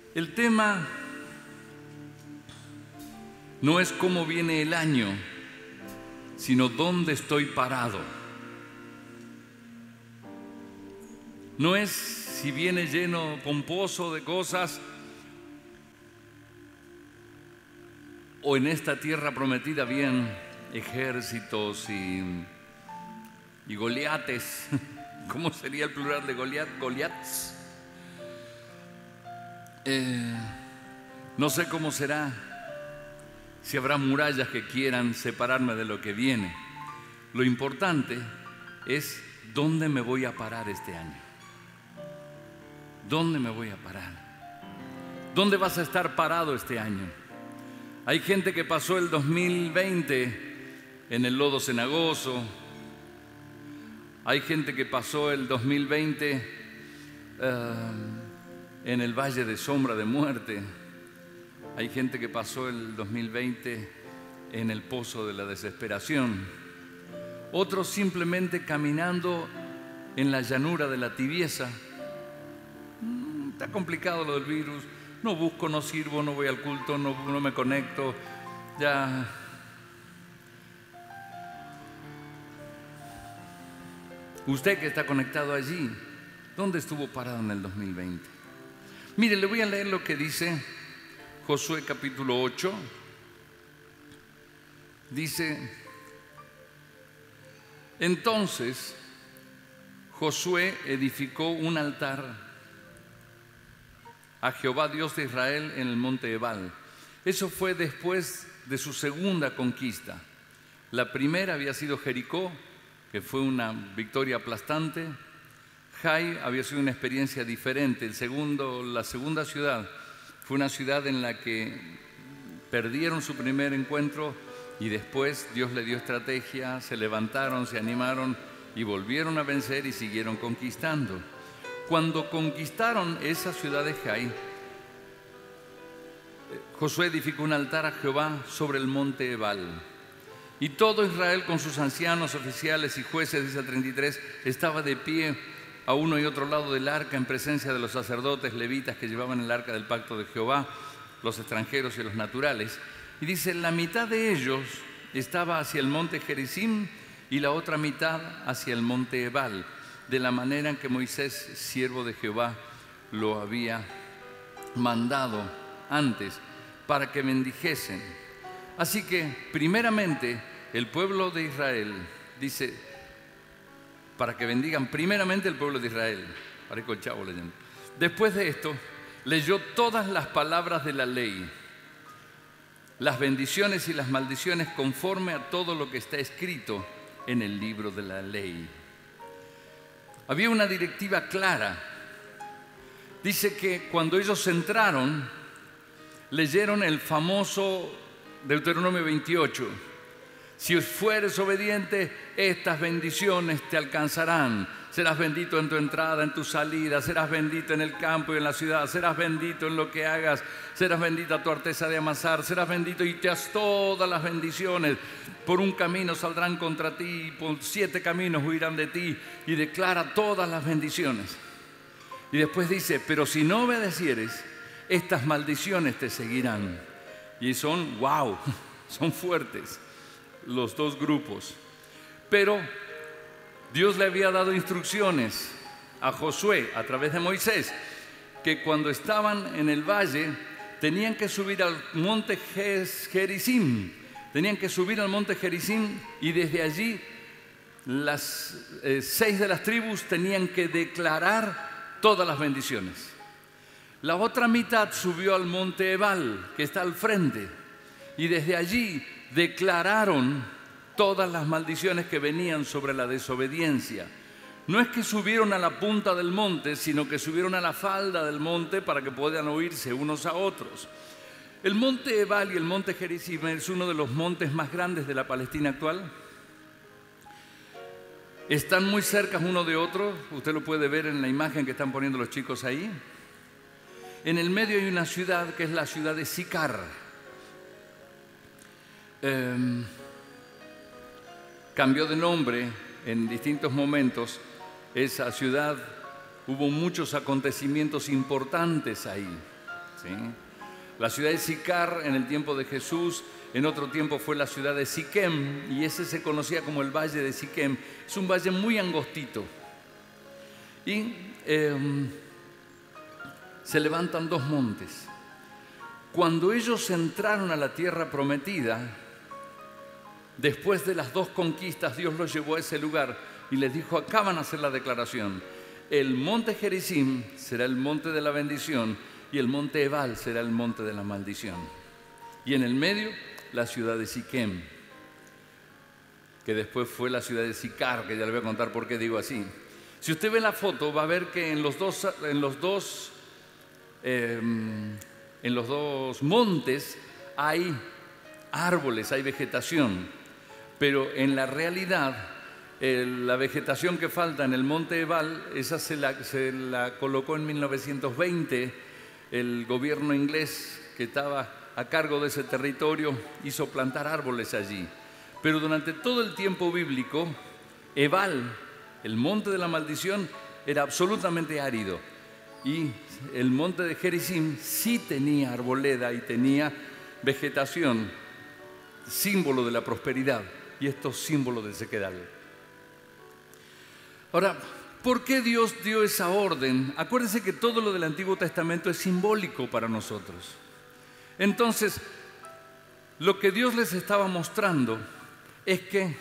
El tema no es cómo viene el año, sino dónde estoy parado. No es si viene lleno, pomposo de cosas, o en esta tierra prometida bien ejércitos y goliates. ¿Cómo sería el plural de Goliat? Goliats. No sé cómo será, si habrá murallas que quieran separarme de lo que viene. Lo importante es dónde me voy a parar este año. ¿Dónde me voy a parar? ¿Dónde vas a estar parado este año? Hay gente que pasó el 2020 en el lodo cenagoso. Hay gente que pasó el 2020 en el valle de sombra de muerte. Hay gente que pasó el 2020 en el pozo de la desesperación. Otros simplemente caminando en la llanura de la tibieza. Está complicado lo del virus. No busco, no sirvo, no voy al culto, no me conecto. Ya. Usted que está conectado allí, ¿dónde estuvo parado en el 2020? Mire, le voy a leer lo que dice Josué capítulo 8. Dice: entonces Josué edificó un altar a Jehová Dios de Israel en el monte Ebal. Eso fue después de su segunda conquista. La primera había sido Jericó, que fue una victoria aplastante. Jai había sido una experiencia diferente. La segunda ciudad fue una ciudad en la que perdieron su primer encuentro y después Dios le dio estrategia, se levantaron, se animaron y volvieron a vencer y siguieron conquistando. Cuando conquistaron esa ciudad de Jai, Josué edificó un altar a Jehová sobre el monte Ebal. Y todo Israel con sus ancianos, oficiales y jueces, dice el 33, estaba de pie a uno y otro lado del arca en presencia de los sacerdotes levitas que llevaban el arca del pacto de Jehová, los extranjeros y los naturales. Y dice, la mitad de ellos estaba hacia el monte Gerizim y la otra mitad hacia el monte Ebal, de la manera en que Moisés, siervo de Jehová, lo había mandado antes para que bendijesen. Así que, primeramente, el pueblo de Israel, dice, para que bendigan primeramente el pueblo de Israel. Parezco el Chavo leyendo. Después de esto, leyó todas las palabras de la ley, las bendiciones y las maldiciones conforme a todo lo que está escrito en el libro de la ley. Había una directiva clara. Dice que cuando ellos entraron, leyeron el famoso Deuteronomio 28. Si fueres obediente, estas bendiciones te alcanzarán. Serás bendito en tu entrada, en tu salida, serás bendito en el campo y en la ciudad, serás bendito en lo que hagas, serás bendita tu arteza de amasar, serás bendito y te has todas las bendiciones. Por un camino saldrán contra ti, por 7 caminos huirán de ti, y declara todas las bendiciones. Y después dice, pero si no obedecieres, estas maldiciones te seguirán. Y son, wow, son fuertes los dos grupos. Pero Dios le había dado instrucciones a Josué a través de Moisés, que cuando estaban en el valle tenían que subir al monte Gerizim. Tenían que subir al monte Gerizim y desde allí las 6 de las tribus tenían que declarar todas las bendiciones. La otra mitad subió al monte Ebal, que está al frente, y desde allí declararon todas las maldiciones que venían sobre la desobediencia. No es que subieron a la punta del monte, sino que subieron a la falda del monte para que puedan oírse unos a otros. El monte Ebal y el monte Gerizim es uno de los montes más grandes de la Palestina actual. Están muy cerca uno de otro. Usted lo puede ver en la imagen que están poniendo los chicos ahí. En el medio hay una ciudad que es la ciudad de Sicar. Cambió de nombre en distintos momentos. Esa ciudad, hubo muchos acontecimientos importantes ahí. ¿sí? La ciudad de Sicar en el tiempo de Jesús, en otro tiempo fue la ciudad de Siquem, y ese se conocía como el valle de Siquem. Es un valle muy angostito. Y se levantan dos montes. Cuando ellos entraron a la tierra prometida, después de las dos conquistas, Dios los llevó a ese lugar y les dijo: acá van a hacer la declaración. El monte Gerizim será el monte de la bendición y el monte Ebal será el monte de la maldición. Y en el medio, la ciudad de Siquem, que después fue la ciudad de Sicar, que ya le voy a contar por qué digo así. Si usted ve la foto, va a ver que en los dos montes hay árboles, hay vegetación, pero en la realidad la vegetación que falta en el monte Ebal, esa se la colocó en 1920 el gobierno inglés que estaba a cargo de ese territorio, hizo plantar árboles allí. Pero durante todo el tiempo bíblico, Ebal, el monte de la maldición, era absolutamente árido. Y el monte de Gerizim sí tenía arboleda y tenía vegetación, símbolo de la prosperidad, y esto símbolo de sequedad. Ahora, ¿por qué Dios dio esa orden? Acuérdense que todo lo del Antiguo Testamento es simbólico para nosotros. Entonces, lo que Dios les estaba mostrando es que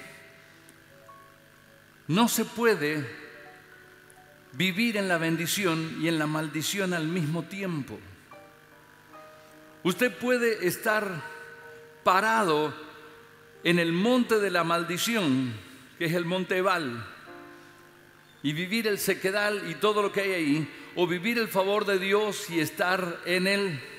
no se puede vivir en la bendición y en la maldición al mismo tiempo. Usted puede estar parado en el monte de la maldición, que es el monte Ebal, y vivir el sequedal y todo lo que hay ahí, o vivir el favor de Dios y estar en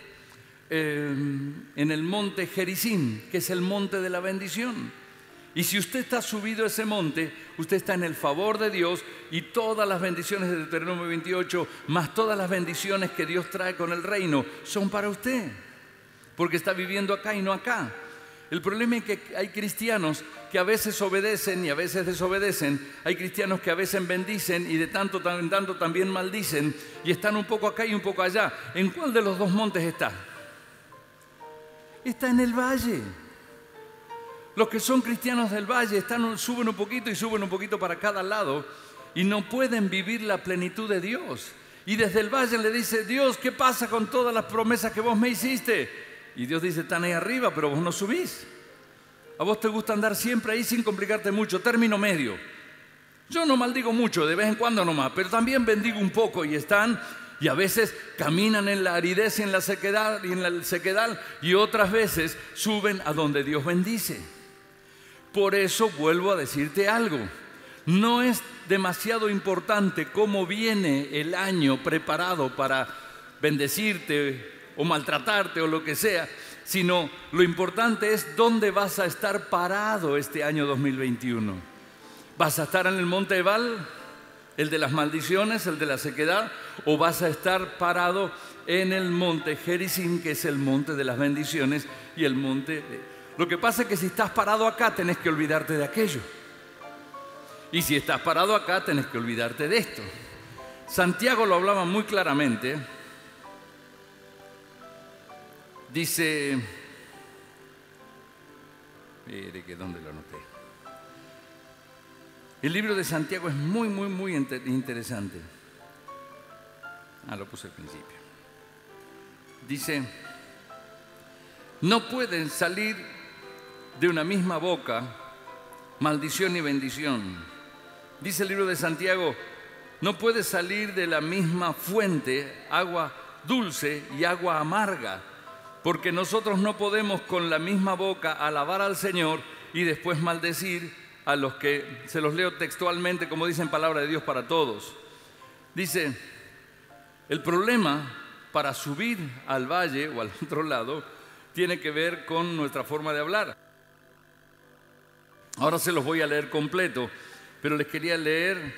el monte Gerizim, que es el monte de la bendición. Y si usted está subido a ese monte, usted está en el favor de Dios y todas las bendiciones de Deuteronomio 28, más todas las bendiciones que Dios trae con el reino, son para usted, porque está viviendo acá y no acá. El problema es que hay cristianos que a veces obedecen y a veces desobedecen. Hay cristianos que a veces bendicen y de tanto en tanto también maldicen, y están un poco acá y un poco allá. ¿En cuál de los dos montes está? Está en el valle. Los que son cristianos del valle suben un poquito y suben un poquito para cada lado y no pueden vivir la plenitud de Dios. Y desde el valle le dice: Dios, ¿qué pasa con todas las promesas que vos me hiciste? Y Dios dice: están ahí arriba, pero vos no subís. A vos te gusta andar siempre ahí sin complicarte mucho, término medio. Yo no maldigo mucho, de vez en cuando nomás, pero también bendigo un poco, y están, y a veces caminan en la aridez y en la sequedad, y otras veces suben a donde Dios bendice. Por eso vuelvo a decirte algo: no es demasiado importante cómo viene el año preparado para bendecirte o maltratarte o lo que sea, sino lo importante es dónde vas a estar parado este año 2021. ¿Vas a estar en el monte Ebal, el de las maldiciones, el de la sequedad, o vas a estar parado en el monte Gerizim, que es el monte de las bendiciones y el monte Lo que pasa es que si estás parado acá, tenés que olvidarte de aquello. Y si estás parado acá, tenés que olvidarte de esto. Santiago lo hablaba muy claramente. Dice, mire que dónde lo anoté. El libro de Santiago es muy interesante. Lo puse al principio. Dice, no pueden salir de una misma boca maldición y bendición. Dice el libro de Santiago, no puede salir de la misma fuente agua dulce y agua amarga, porque nosotros no podemos con la misma boca alabar al Señor y después maldecir a los que, se los leo textualmente como dice en palabra de Dios para todos. Dice, el problema para subir al valle o al otro lado tiene que ver con nuestra forma de hablar. Ahora se los voy a leer completo, pero les quería leer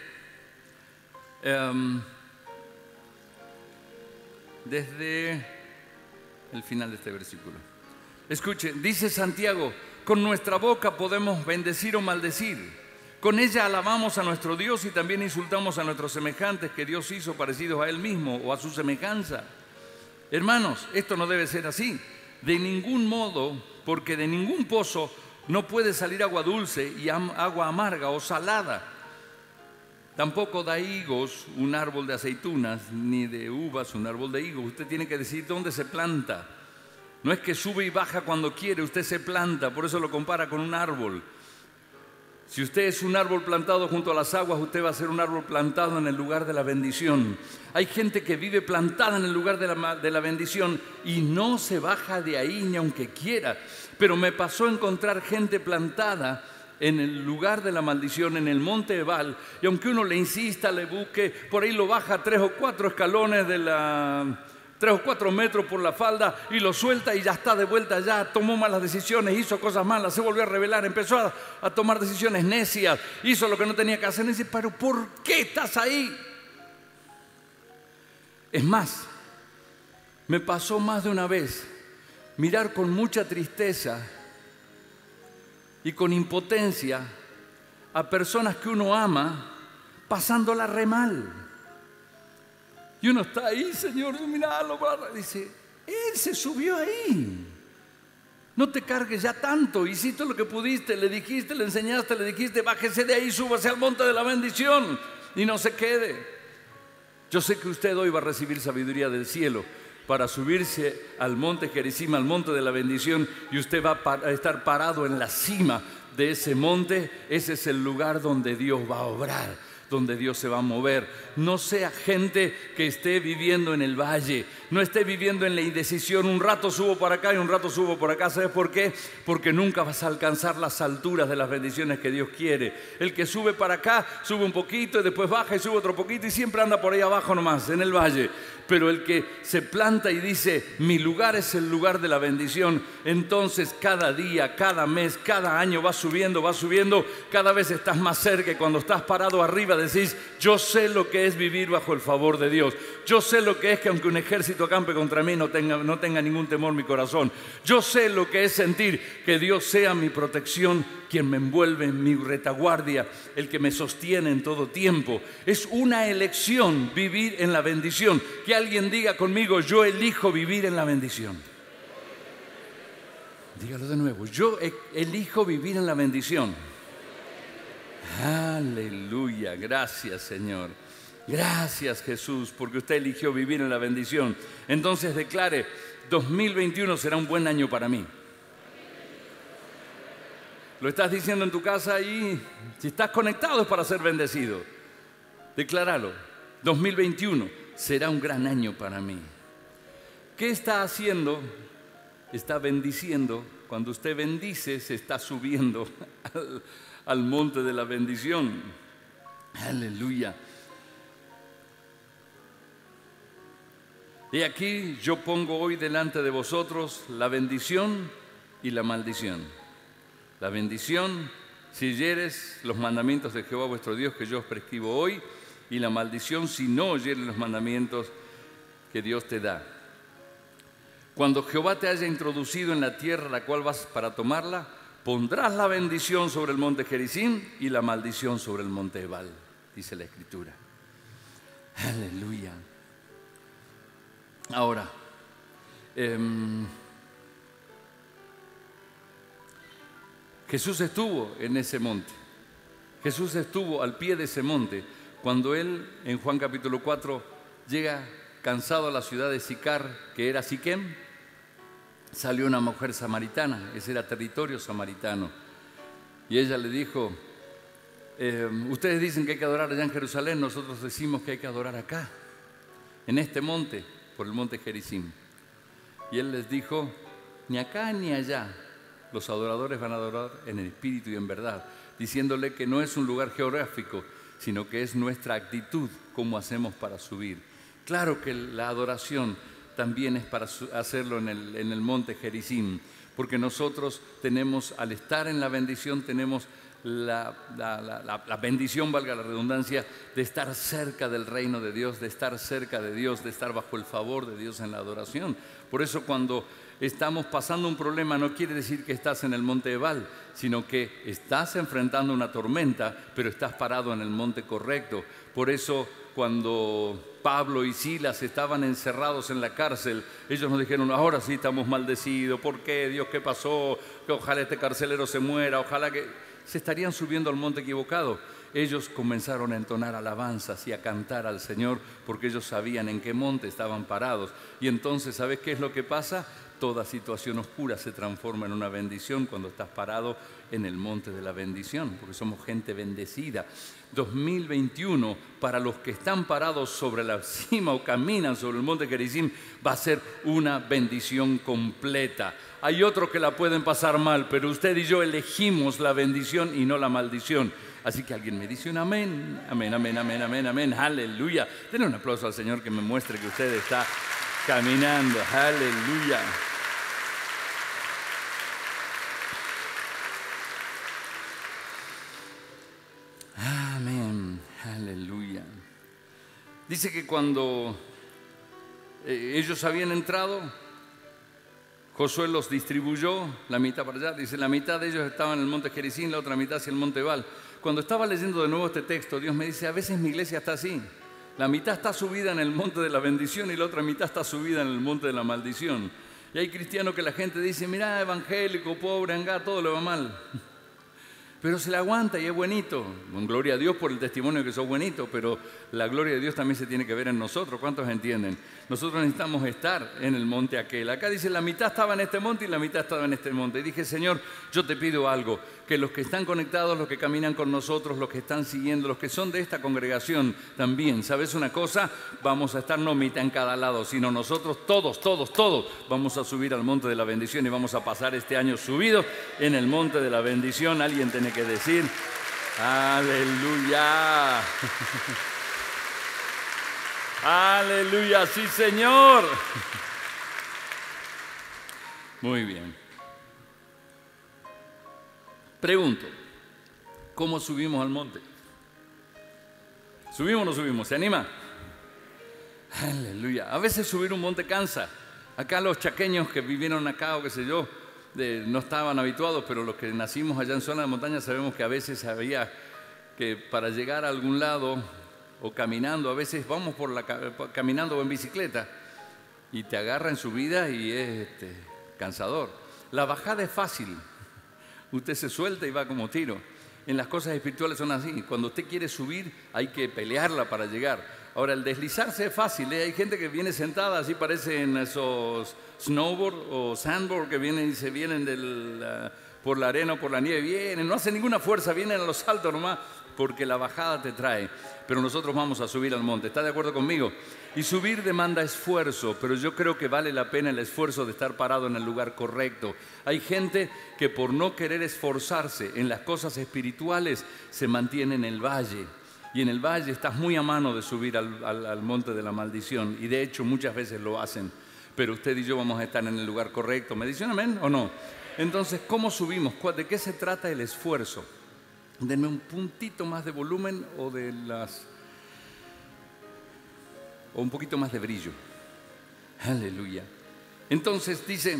desde el final de este versículo. Escuche, dice Santiago, con nuestra boca podemos bendecir o maldecir. Con ella alabamos a nuestro Dios y también insultamos a nuestros semejantes que Dios hizo parecidos a Él mismo o a su semejanza. Hermanos, esto no debe ser así. De ningún modo, porque de ningún pozo no puede salir agua dulce y agua amarga o salada. Tampoco da higos un árbol de aceitunas, ni de uvas un árbol de higos. Usted tiene que decir dónde se planta. No es que sube y baja cuando quiere, usted se planta, por eso lo compara con un árbol. Si usted es un árbol plantado junto a las aguas, usted va a ser un árbol plantado en el lugar de la bendición. Hay gente que vive plantada en el lugar de la bendición y no se baja de ahí ni aunque quiera. Pero me pasó a encontrar gente plantada en el lugar de la maldición, en el monte Ebal, y aunque uno le insista, le busque, por ahí lo baja 3 o 4 escalones 3 o 4 metros por la falda y lo suelta y ya está de vuelta allá, tomó malas decisiones, hizo cosas malas, se volvió a rebelar, empezó a tomar decisiones necias, hizo lo que no tenía que hacer. Y dice, pero ¿por qué estás ahí? Es más, me pasó más de una vez mirar con mucha tristeza y con impotencia a personas que uno ama pasándola re mal. Y uno está ahí, Señor, míralo. Dice, Él se subió ahí. No te cargues ya tanto. Hiciste lo que pudiste, le dijiste, le enseñaste, le dijiste, bájese de ahí, súbase al monte de la bendición y no se quede. Yo sé que usted hoy va a recibir sabiduría del cielo para subirse al monte Gerizim, al monte de la bendición, y usted va a estar parado en la cima de ese monte. Ese es el lugar donde Dios va a obrar, donde Dios se va a mover. No sea gente que esté viviendo en el valle, no esté viviendo en la indecisión. Un rato subo para acá y un rato subo por acá. ¿Sabes por qué? Porque nunca vas a alcanzar las alturas de las bendiciones que Dios quiere. El que sube para acá, sube un poquito y después baja y sube otro poquito y siempre anda por ahí abajo nomás, en el valle. Pero el que se planta y dice, mi lugar es el lugar de la bendición, entonces cada día, cada mes, cada año va subiendo, cada vez estás más cerca. Y cuando estás parado arriba decís, yo sé lo que es vivir bajo el favor de Dios. Yo sé lo que es que aunque un ejército acampe contra mí no tenga ningún temor mi corazón. Yo sé lo que es sentir que Dios sea mi protección, quien me envuelve en mi retaguardia, el que me sostiene en todo tiempo. Es una elección vivir en la bendición. Que alguien diga conmigo, yo elijo vivir en la bendición. Dígalo de nuevo, yo elijo vivir en la bendición. Aleluya, gracias Señor. Gracias Jesús, porque usted eligió vivir en la bendición. Entonces declare, 2021 será un buen año para mí. Lo estás diciendo en tu casa y si estás conectado es para ser bendecido. Decláralo, 2021 será un gran año para mí. ¿Qué está haciendo? Está bendiciendo. Cuando usted bendice, se está subiendo al monte de la bendición. Aleluya. Y aquí yo pongo hoy delante de vosotros la bendición y la maldición. La bendición, si oyeres los mandamientos de Jehová vuestro Dios que yo os prescribo hoy, y la maldición, si no oyeres los mandamientos que Dios te da. Cuando Jehová te haya introducido en la tierra la cual vas para tomarla, pondrás la bendición sobre el monte Gerizim y la maldición sobre el monte Ebal, dice la Escritura. Aleluya. Ahora, Jesús estuvo en ese monte. Jesús estuvo al pie de ese monte cuando él, en Juan capítulo 4, llega cansado a la ciudad de Sicar, que era Siquem. Salió una mujer samaritana, ese era territorio samaritano, y ella le dijo, ustedes dicen que hay que adorar allá en Jerusalén, nosotros decimos que hay que adorar acá, en este monte, por el monte Gerizim. Y él les dijo, ni acá ni allá, los adoradores van a adorar en el espíritu y en verdad, diciéndole que no es un lugar geográfico, sino que es nuestra actitud, cómo hacemos para subir. Claro que la adoración también es para hacerlo en el monte Gerizim, porque nosotros tenemos, al estar en la bendición, tenemos la bendición, valga la redundancia, de estar cerca del reino de Dios, de estar cerca de Dios, de estar bajo el favor de Dios en la adoración. Por eso cuando estamos pasando un problema no quiere decir que estás en el monte Ebal, sino que estás enfrentando una tormenta, pero estás parado en el monte correcto. Por eso cuando Pablo y Silas estaban encerrados en la cárcel, ellos nos dijeron, ahora sí estamos maldecidos, ¿por qué? Dios, ¿qué pasó? Que ojalá este carcelero se muera, ojalá que... Se estarían subiendo al monte equivocado. Ellos comenzaron a entonar alabanzas y a cantar al Señor porque ellos sabían en qué monte estaban parados. Y entonces, ¿sabes qué es lo que pasa? Toda situación oscura se transforma en una bendición cuando estás parado en el monte de la bendición, porque somos gente bendecida. 2021, para los que están parados sobre la cima o caminan sobre el monte Gerizim, va a ser una bendición completa. Hay otros que la pueden pasar mal, pero usted y yo elegimos la bendición y no la maldición. Así que alguien me dice un amén, amén, amén, amén, amén, amén, aleluya. Denle un aplauso al Señor que me muestre que usted está caminando, aleluya. Amén, aleluya. Dice que cuando ellos habían entrado, Josué los distribuyó, la mitad para allá. Dice, la mitad de ellos estaban en el monte Gerizim, la otra mitad hacia el monte Ebal. Cuando estaba leyendo de nuevo este texto, Dios me dice, a veces mi iglesia está así. La mitad está subida en el monte de la bendición y la otra mitad está subida en el monte de la maldición. Y hay cristianos que la gente dice, mira, evangélico, pobre, angá, todo le va mal. Pero se le aguanta y es buenito. Con gloria a Dios por el testimonio que sos buenito, pero la gloria de Dios también se tiene que ver en nosotros. ¿Cuántos entienden? Nosotros necesitamos estar en el monte aquel. Acá dice, la mitad estaba en este monte y la mitad estaba en este monte. Y dije, Señor, yo te pido algo, que los que están conectados, los que caminan con nosotros, los que están siguiendo, los que son de esta congregación también, ¿sabes una cosa? Vamos a estar no mitad en cada lado, sino nosotros todos vamos a subir al monte de la bendición y vamos a pasar este año subidos en el monte de la bendición. Alguien tiene que decir, aleluya. Aleluya, sí, Señor. Muy bien. Pregunto, ¿cómo subimos al monte? ¿Subimos o no subimos? ¿Se anima? Aleluya. A veces subir un monte cansa. Acá los chaqueños que vivieron acá o qué sé yo, no estaban habituados, pero los que nacimos allá en zona de montaña sabemos que a veces había que para llegar a algún lado o caminando, a veces vamos caminando o en bicicleta y te agarra en subida y es cansador. La bajada es fácil. Usted se suelta y va como tiro. En las cosas espirituales son así. Cuando usted quiere subir, hay que pelearla para llegar. Ahora, el deslizarse es fácil, ¿eh? Hay gente que viene sentada, así parecen esos snowboard o sandboard que vienen y se vienen por la arena o por la nieve. Vienen, no hacen ninguna fuerza, vienen a los saltos nomás, porque la bajada te trae. Pero nosotros vamos a subir al monte. ¿Está de acuerdo conmigo? Y subir demanda esfuerzo, pero yo creo que vale la pena el esfuerzo de estar parado en el lugar correcto. Hay gente que por no querer esforzarse en las cosas espirituales se mantiene en el valle. Y en el valle estás muy a mano de subir al monte de la maldición. Y de hecho muchas veces lo hacen. Pero usted y yo vamos a estar en el lugar correcto. ¿Me dicen amén o no? Entonces, ¿cómo subimos? ¿De qué se trata el esfuerzo? Denme un puntito más de volumen o un poquito más de brillo. Aleluya. Entonces dice,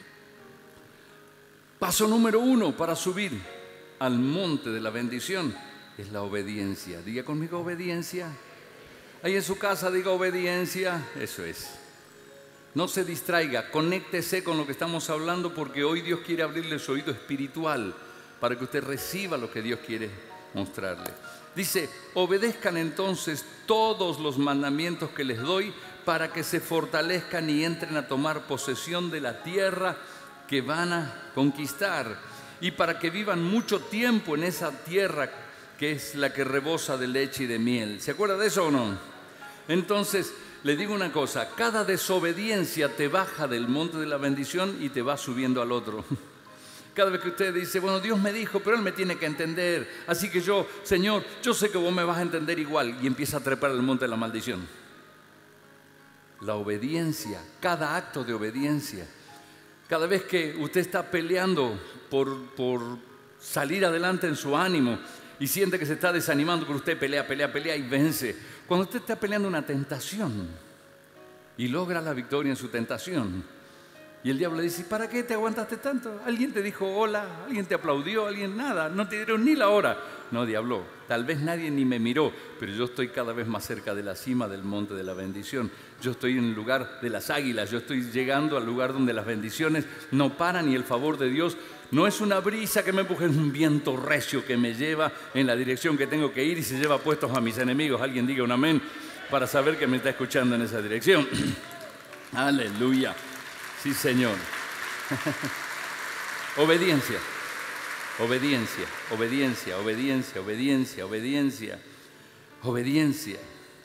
paso número 1 para subir al monte de la bendición es la obediencia. Diga conmigo obediencia. Ahí en su casa diga obediencia. Eso es. No se distraiga, conéctese con lo que estamos hablando porque hoy Dios quiere abrirle su oído espiritual para que usted reciba lo que Dios quiere mostrarle. Dice, obedezcan entonces todos los mandamientos que les doy para que se fortalezcan y entren a tomar posesión de la tierra que van a conquistar y para que vivan mucho tiempo en esa tierra que es la que rebosa de leche y de miel. ¿Se acuerda de eso o no? Entonces, le digo una cosa, cada desobediencia te baja del monte de la bendición y te va subiendo al otro. Cada vez que usted dice, bueno, Dios me dijo, pero Él me tiene que entender. Así que yo, Señor, yo sé que vos me vas a entender igual. Y empieza a trepar el monte de la maldición. La obediencia, cada acto de obediencia. Cada vez que usted está peleando por salir adelante en su ánimo y siente que se está desanimando, pero usted pelea y vence. Cuando usted está peleando una tentación y logra la victoria en su tentación, Y el diablo le dice, ¿para qué te aguantaste tanto? ¿Alguien te dijo hola? ¿Alguien te aplaudió? ¿Alguien nada? No te dieron ni la hora. No, diablo, tal vez nadie ni me miró, pero yo estoy cada vez más cerca de la cima del monte de la bendición. Yo estoy en el lugar de las águilas, yo estoy llegando al lugar donde las bendiciones no paran y el favor de Dios no es una brisa que me empuje, es un viento recio que me lleva en la dirección que tengo que ir y se lleva puestos a mis enemigos. Alguien diga un amén para saber que me está escuchando en esa dirección. Aleluya. Sí, Señor. Obediencia, obediencia, obediencia, obediencia, obediencia, obediencia, obediencia.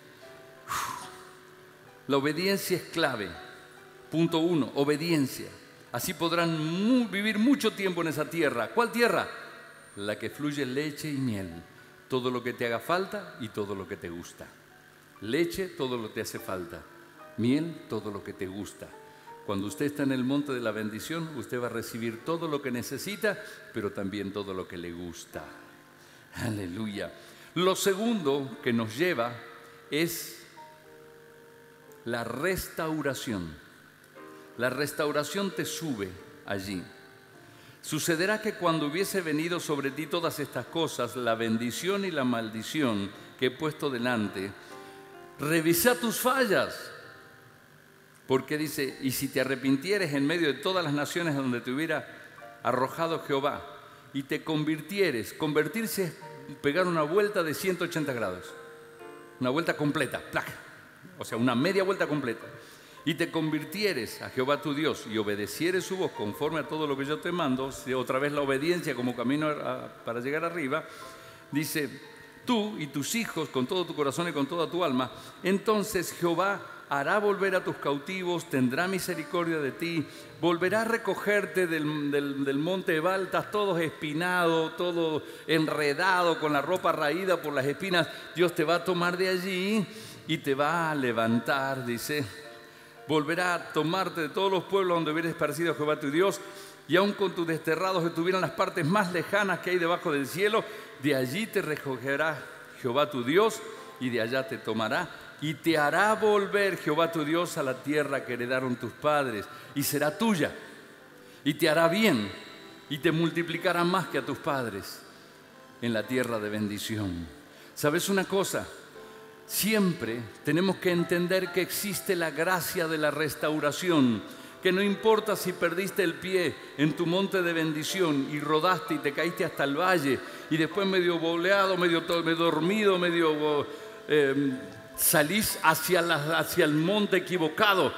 La obediencia es clave. Punto 1, obediencia. Así podrán vivir mucho tiempo en esa tierra. ¿Cuál tierra? La que fluye leche y miel. Todo lo que te haga falta y todo lo que te gusta. Leche, todo lo que te hace falta. Miel, todo lo que te gusta. Cuando usted está en el monte de la bendición, usted va a recibir todo lo que necesita, pero también todo lo que le gusta. Aleluya. Lo segundo que nos lleva es la restauración. La restauración te sube allí. Sucederá que cuando hubiese venido sobre ti todas estas cosas, la bendición y la maldición que he puesto delante, revisa tus fallas. Porque dice, y si te arrepintieres en medio de todas las naciones donde te hubiera arrojado Jehová, y te convirtieres, convertirse es pegar una vuelta de 180 grados, una vuelta completa, ¡plac! O sea, una media vuelta completa, y te convirtieres a Jehová tu Dios y obedecieres su voz conforme a todo lo que yo te mando, otra vez la obediencia como camino para llegar arriba, dice, tú y tus hijos con todo tu corazón y con toda tu alma, entonces Jehová hará volver a tus cautivos, tendrá misericordia de ti, volverá a recogerte del monte Ebal, estás todo espinado, todo enredado, con la ropa raída por las espinas. Dios te va a tomar de allí y te va a levantar, dice. Volverá a tomarte de todos los pueblos donde hubieras esparcido a Jehová tu Dios, y aun con tus desterrados que estuvieran las partes más lejanas que hay debajo del cielo, de allí te recogerá Jehová tu Dios, y de allá te tomará. Y te hará volver Jehová tu Dios a la tierra que heredaron tus padres, y será tuya, y te hará bien, y te multiplicará más que a tus padres en la tierra de bendición. ¿Sabes una cosa? Siempre tenemos que entender que existe la gracia de la restauración, que no importa si perdiste el pie en tu monte de bendición y rodaste y te caíste hasta el valle, y después medio boleado, medio dormido, medio... salís hacia el monte equivocado.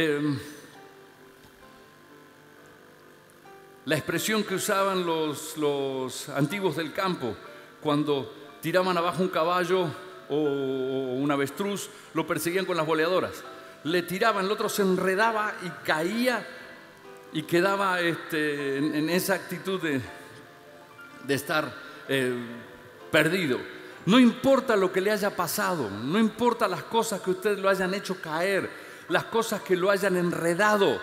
La expresión que usaban los antiguos del campo cuando tiraban abajo un caballo o un avestruz, lo perseguían con las boleadoras. Le tiraban, el otro se enredaba y caía y quedaba en esa actitud de estar perdido. No importa lo que le haya pasado, no importa las cosas que ustedes lo hayan hecho caer, las cosas que lo hayan enredado.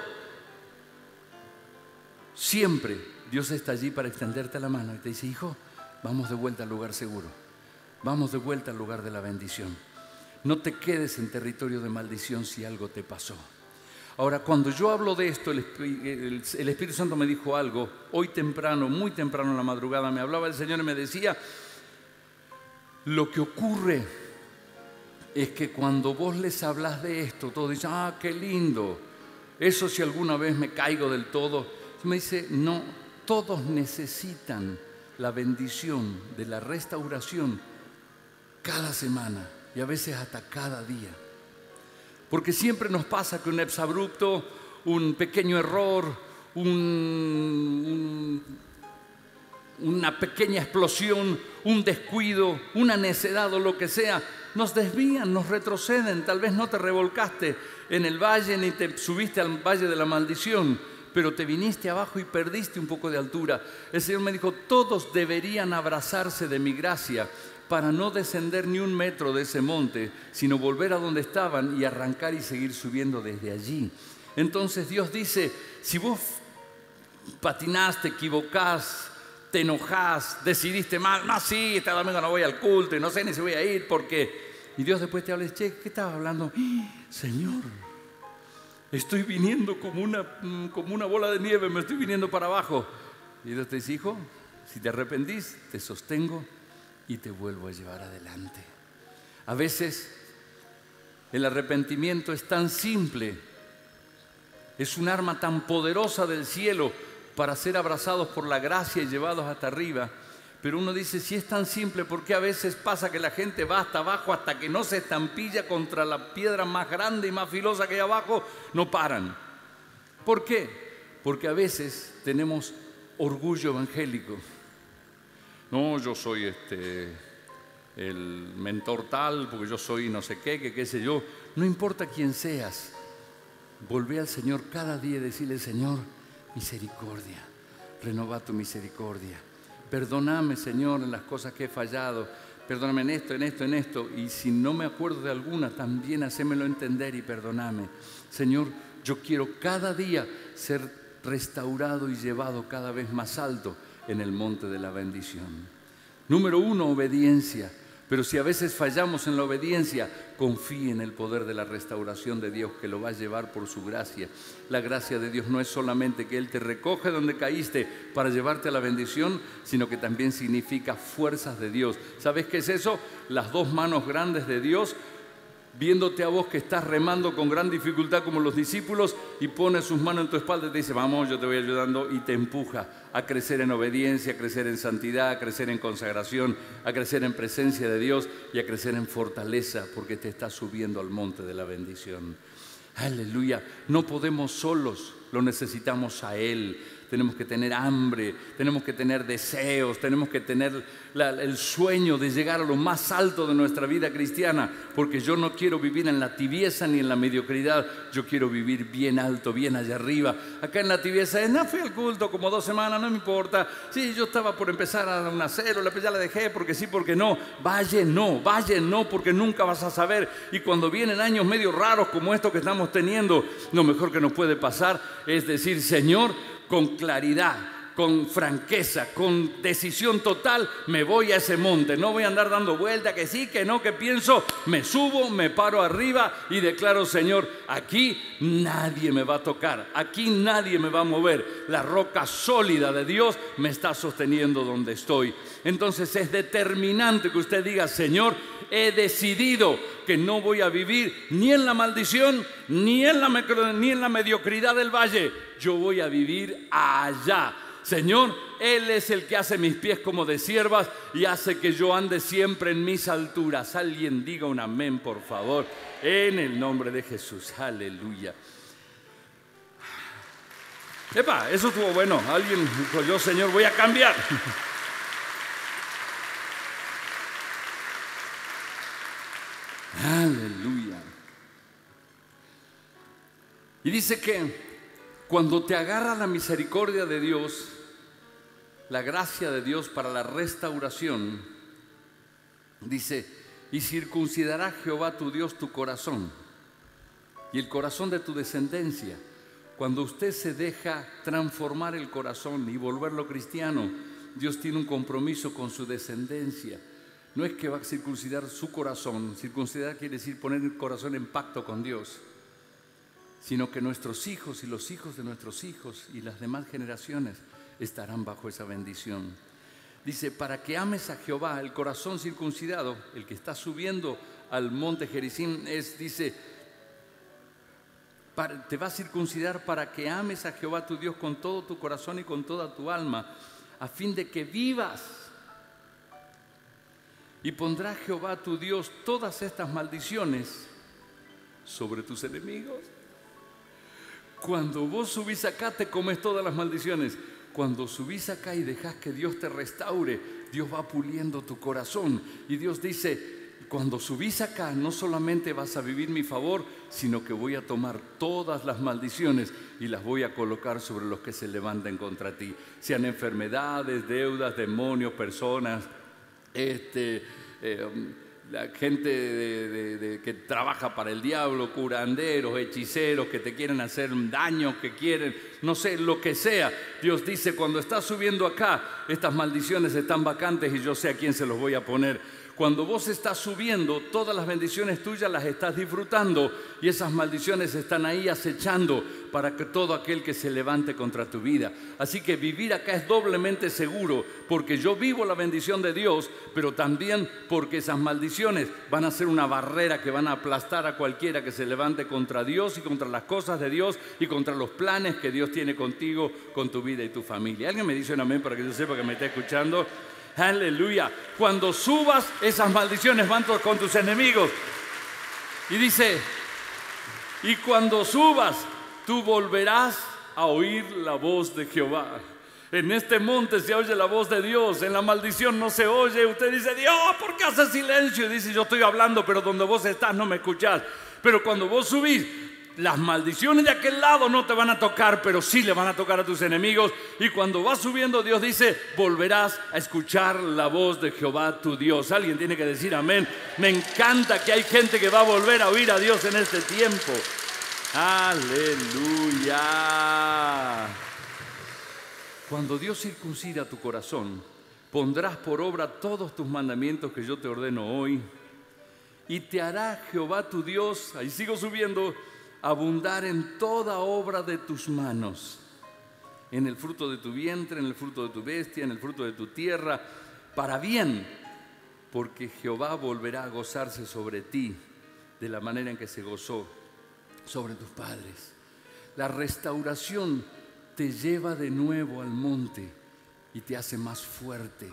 Siempre Dios está allí para extenderte la mano y te dice, hijo, vamos de vuelta al lugar seguro, vamos de vuelta al lugar de la bendición. No te quedes en territorio de maldición si algo te pasó. Ahora, cuando yo hablo de esto, el Espíritu Santo me dijo algo, hoy temprano, muy temprano en la madrugada, me hablaba el Señor y me decía, lo que ocurre es que cuando vos les hablas de esto, todos dicen, ah, qué lindo, eso si alguna vez me caigo del todo. Me dice, no, todos necesitan la bendición de la restauración cada semana y a veces hasta cada día. Porque siempre nos pasa que un exabrupto, un pequeño error, una pequeña explosión, un descuido, una necedad o lo que sea, nos desvían, nos retroceden. Tal vez no te revolcaste en el valle ni te subiste al valle de la maldición, pero te viniste abajo y perdiste un poco de altura. El Señor me dijo, todos deberían abrazarse de mi gracia para no descender ni un metro de ese monte, sino volver a donde estaban y arrancar y seguir subiendo desde allí. Entonces Dios dice, si vos patinás, te equivocás, te enojás, decidiste mal, no, sí, este domingo no voy al culto y no sé ni si voy a ir porque... Y Dios después te habla y dice, che, ¿qué estaba hablando? Señor, estoy viniendo como una bola de nieve, me estoy viniendo para abajo. Y Dios te dice, hijo, si te arrepentís, te sostengo y te vuelvo a llevar adelante. A veces el arrepentimiento es tan simple, es un arma tan poderosa del cielo para ser abrazados por la gracia y llevados hasta arriba. Pero uno dice, si es tan simple, ¿por qué a veces pasa que la gente va hasta abajo hasta que no se estampilla contra la piedra más grande y más filosa que hay abajo? No paran. ¿Por qué? Porque a veces tenemos orgullo evangélico. No, yo soy el mentor tal, porque yo soy no sé qué sé yo. No importa quién seas, volvé al Señor cada día y decirle, Señor, misericordia, renova tu misericordia. Perdóname, Señor, en las cosas que he fallado. Perdóname en esto. Y si no me acuerdo de alguna, también hacémelo entender y perdóname. Señor, yo quiero cada día ser restaurado y llevado cada vez más alto en el monte de la bendición. Número 1, obediencia. Pero si a veces fallamos en la obediencia, confíe en el poder de la restauración de Dios que lo va a llevar por su gracia. La gracia de Dios no es solamente que Él te recoge donde caíste para llevarte a la bendición, sino que también significa fuerzas de Dios. ¿Sabes qué es eso? Las dos manos grandes de Dios, viéndote a vos que estás remando con gran dificultad como los discípulos, y pone sus manos en tu espalda y te dice, vamos, yo te voy ayudando, y te empuja a crecer en obediencia, a crecer en santidad, a crecer en consagración, a crecer en presencia de Dios y a crecer en fortaleza, porque te estás subiendo al monte de la bendición. Aleluya. No podemos solos, lo necesitamos a Él. Tenemos que tener hambre, tenemos que tener deseos, tenemos que tener el sueño de llegar a lo más alto de nuestra vida cristiana, porque yo no quiero vivir en la tibieza ni en la mediocridad, yo quiero vivir bien alto, bien allá arriba. Acá en la tibieza no fui al culto como 2 semanas, no me importa. Sí, yo estaba por empezar a una célula, pero ya la dejé porque sí, porque no. Vaya no, porque nunca vas a saber. Y cuando vienen años medio raros como estos que estamos teniendo, lo mejor que nos puede pasar es decir, Señor, con claridad, con franqueza, con decisión total, me voy a ese monte. No voy a andar dando vuelta, que sí, que no, que pienso. Me subo, me paro arriba y declaro, Señor, aquí nadie me va a tocar, aquí nadie me va a mover. La roca sólida de Dios me está sosteniendo donde estoy. Entonces es determinante que usted diga, Señor, he decidido que no voy a vivir ni en la maldición, ni en la mediocridad del valle. Yo voy a vivir allá. Señor, Él es el que hace mis pies como de ciervas y hace que yo ande siempre en mis alturas. Alguien diga un amén, por favor, en el nombre de Jesús. Aleluya. Epa, eso estuvo bueno. Alguien dijo, yo, Señor, voy a cambiar. Aleluya. Y dice que cuando te agarra la misericordia de Dios, la gracia de Dios para la restauración, dice, y circuncidará Jehová tu Dios tu corazón y el corazón de tu descendencia. Cuando usted se deja transformar el corazón y volverlo cristiano, Dios tiene un compromiso con su descendencia. No es que va a circuncidar su corazón. Circuncidar quiere decir poner el corazón en pacto con Dios, sino que nuestros hijos y los hijos de nuestros hijos y las demás generaciones estarán bajo esa bendición. Dice, para que ames a Jehová, el corazón circuncidado, el que está subiendo al monte Gerizim, dice, te va a circuncidar para que ames a Jehová tu Dios con todo tu corazón y con toda tu alma, a fin de que vivas. Y pondrá Jehová tu Dios todas estas maldiciones sobre tus enemigos. Cuando vos subís acá, te comes todas las maldiciones. Cuando subís acá y dejas que Dios te restaure, Dios va puliendo tu corazón. Y Dios dice, cuando subís acá, no solamente vas a vivir mi favor, sino que voy a tomar todas las maldiciones y las voy a colocar sobre los que se levanten contra ti. Sean enfermedades, deudas, demonios, personas, la gente que trabaja para el diablo, curanderos, hechiceros que te quieren hacer daño, que quieren, no sé, lo que sea. Dios dice, cuando estás subiendo acá, estas maldiciones están vacantes y yo sé a quién se los voy a poner. Cuando vos estás subiendo, todas las bendiciones tuyas las estás disfrutando y esas maldiciones están ahí acechando para que todo aquel que se levante contra tu vida. Así que vivir acá es doblemente seguro, porque yo vivo la bendición de Dios, pero también porque esas maldiciones van a ser una barrera que van a aplastar a cualquiera que se levante contra Dios y contra las cosas de Dios y contra los planes que Dios tiene contigo, con tu vida y tu familia. ¿Alguien me dice un amén para que yo sepa que me está escuchando? Aleluya. Cuando subas, esas maldiciones van con tus enemigos. Y dice, y cuando subas, tú volverás a oír la voz de Jehová. En este monte se oye la voz de Dios, en la maldición no se oye. Usted dice, Dios, ¿por qué hace silencio? Y dice, yo estoy hablando, pero donde vos estás no me escuchás. Pero cuando vos subís, las maldiciones de aquel lado no te van a tocar, pero sí le van a tocar a tus enemigos. Y cuando vas subiendo, Dios dice, volverás a escuchar la voz de Jehová tu Dios. Alguien tiene que decir amén. Me encanta que hay gente que va a volver a oír a Dios en este tiempo. Aleluya. Cuando Dios circuncida tu corazón, pondrás por obra todos tus mandamientos que yo te ordeno hoy, y te hará Jehová tu Dios, ahí sigo subiendo, abundar en toda obra de tus manos, en el fruto de tu vientre, en el fruto de tu bestia, en el fruto de tu tierra, para bien, porque Jehová volverá a gozarse sobre ti de la manera en que se gozó sobre tus padres. La restauración te lleva de nuevo al monte y te hace más fuerte.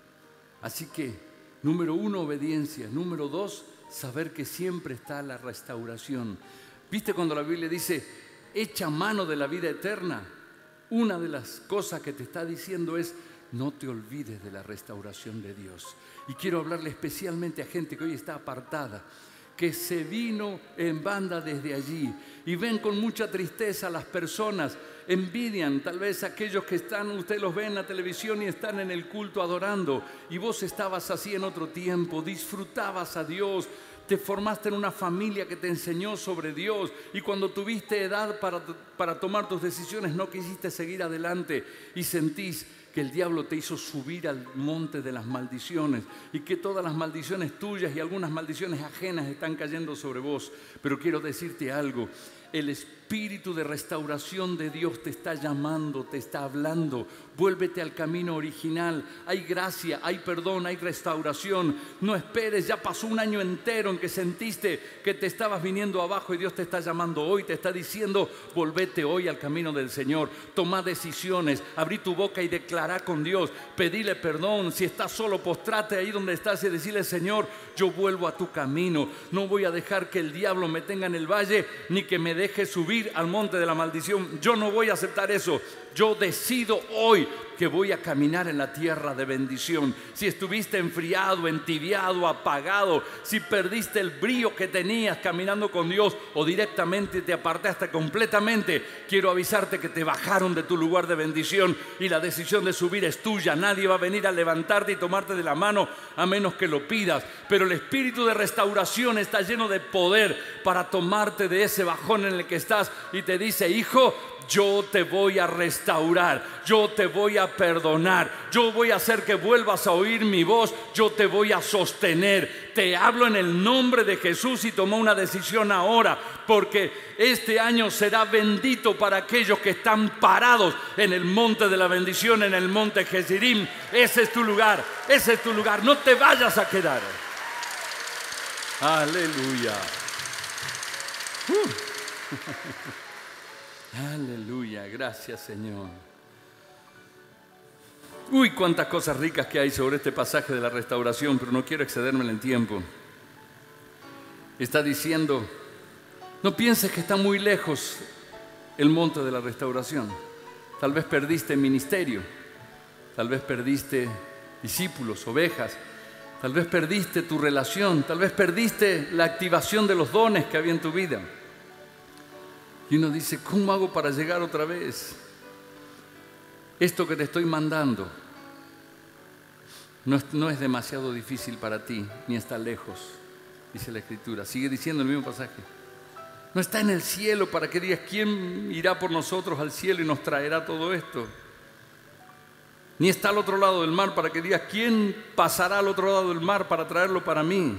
Así que, número 1, obediencia. Número 2, saber que siempre está la restauración. ¿Viste cuando la Biblia dice, echa mano de la vida eterna? Una de las cosas que te está diciendo es, no te olvides de la restauración de Dios. Y quiero hablarle especialmente a gente que hoy está apartada, que se vino en banda desde allí y ven con mucha tristeza a las personas, envidian tal vez aquellos que están, usted los ve en la televisión y están en el culto adorando, y vos estabas así en otro tiempo, disfrutabas a Dios, te formaste en una familia que te enseñó sobre Dios, y cuando tuviste edad para tomar tus decisiones no quisiste seguir adelante y sentís que el diablo te hizo subir al monte de las maldiciones y que todas las maldiciones tuyas y algunas maldiciones ajenas están cayendo sobre vos. Pero quiero decirte algo, el espíritu de restauración de Dios te está llamando, te está hablando. Vuélvete al camino original. Hay gracia, hay perdón, hay restauración. No esperes, ya pasó un año entero en que sentiste que te estabas viniendo abajo y Dios te está llamando hoy, te está diciendo, volvete hoy al camino del Señor. Toma decisiones, abrí tu boca y declará con Dios, pedile perdón. Si estás solo, postrate ahí donde estás y decirle, Señor, yo vuelvo a tu camino. No voy a dejar que el diablo me tenga en el valle, ni que me deje subir al monte de la maldición. Yo no voy a aceptar eso. Yo decido hoy que voy a caminar en la tierra de bendición. Si estuviste enfriado, entibiado, apagado, si perdiste el brío que tenías caminando con Dios o directamente te apartaste completamente, quiero avisarte que te bajaron de tu lugar de bendición y la decisión de subir es tuya. Nadie va a venir a levantarte y tomarte de la mano a menos que lo pidas. Pero el espíritu de restauración está lleno de poder para tomarte de ese bajón en el que estás y te dice, hijo, yo te voy a restaurar, yo te voy a perdonar, yo voy a hacer que vuelvas a oír mi voz, yo te voy a sostener. Te hablo en el nombre de Jesús y toma una decisión ahora, porque este año será bendito para aquellos que están parados en el monte de la bendición, en el monte Gerizim. Ese es tu lugar, ese es tu lugar, no te vayas a quedar. Aleluya. Aleluya, gracias Señor. Uy, cuántas cosas ricas que hay sobre este pasaje de la restauración, pero no quiero excederme en el tiempo. Está diciendo, no pienses que está muy lejos el monte de la restauración. Tal vez perdiste ministerio, tal vez perdiste discípulos, ovejas, tal vez perdiste tu relación, tal vez perdiste la activación de los dones que había en tu vida. Y uno dice, ¿cómo hago para llegar otra vez? Esto que te estoy mandando no es demasiado difícil para ti, ni está lejos, dice la Escritura. Sigue diciendo el mismo pasaje. No está en el cielo para que digas, ¿quién irá por nosotros al cielo y nos traerá todo esto? ni está al otro lado del mar para que digas, ¿quién pasará al otro lado del mar para traerlo para mí?